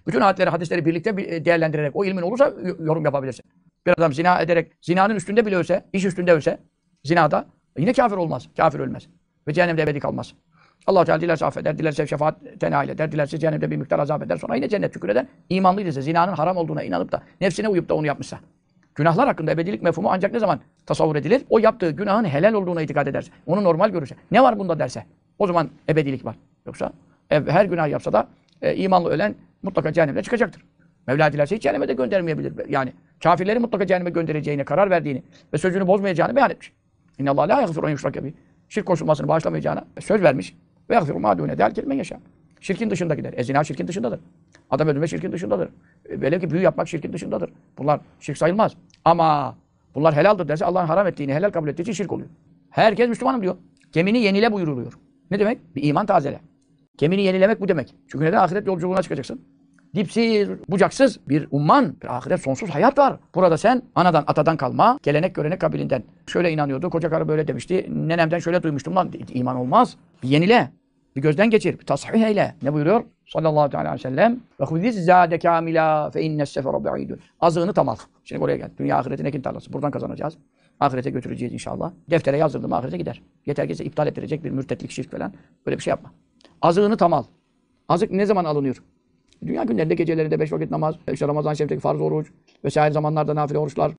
Bütün ayetleri, hadisleri birlikte değerlendirerek o ilmin olursa yorum yapabilirsin. Bir adam zina ederek, zinanın üstünde bile ölse, iş üstünde ölse, zinada yine kafir olmaz. Kafir ölmez. Ve cehennemde ebedi kalmaz. Allah Teala dilerse affeder, dilerse şefaat tenail eder, dilerse cehennemde bir miktar azap eder. Sonra yine cennet şükreder. İmanlıysa, zinanın haram olduğuna inanıp da, nefsine uyup da onu yapmışsa. Günahlar hakkında ebedilik mefhumu ancak ne zaman tasavvur edilir? O yaptığı günahın helal olduğuna itikad ederse, onu normal görürse, ne var bunda derse, o zaman ebedilik var. Yoksa her günah yapsa da imanlı ölen mutlaka cehennemde çıkacaktır. Mevla dilerse hiç cehenneme de göndermeyebilir. Yani kafirleri mutlaka cehenneme göndereceğine karar verdiğini ve sözünü bozmayacağını beyan etmiş. İnnallâhe lâ yagfiru en yuşrake bih. Şirk koşulmasını bağışlamayacağına söz vermiş. Ve yagfiru mâ dûne zâlike limen yeşâ. Şirkin dışındakiler. Zina şirkin dışındadır. Adam öldürme şirkin dışındadır. Velev ki büyü yapmak şirkin dışındadır. Bunlar şirk sayılmaz. Ama bunlar helaldir derse Allah'ın haram ettiğini helal kabul ettiği için şirk oluyor. Herkes Müslümanım diyor. Gemini yenile buyuruluyor. Ne demek? Bir iman tazele. Gemini yenilemek bu demek. Çünkü neden? Ahiret yolculuğuna çıkacaksın. Dipsiz, bucaksız bir umman, bir ahiret sonsuz hayat var. Burada sen anadan, atadan kalma, gelenek görenek kabilinden. Şöyle inanıyordu, koca karı böyle demişti, nenemden şöyle duymuştum lan. İman olmaz. Bir yenile, bir gözden geçir, bir tasfih eyle. Ne buyuruyor? Sallallahu aleyhi ve sellem. Ve huziz zâde kâmilâ fe innes sefere ba'idun. Azığını tam al. Şimdi buraya gel. Dünya ahiretin ekin tarlası. Buradan kazanacağız. Ahirete götüreceğiz inşallah. Deftere yazdırdım ahirete gider. Yeter ki iptal ettirecek bir mürtetlik, şirk falan. Böyle bir şey yapma. Azığını tam al. Azık ne zaman alınıyor? Dünya günlerinde gecelerinde 5 vakit namaz, işte Ramazan-ı Şerif'teki farz oruç vesaire zamanlarda nafile oruçlar,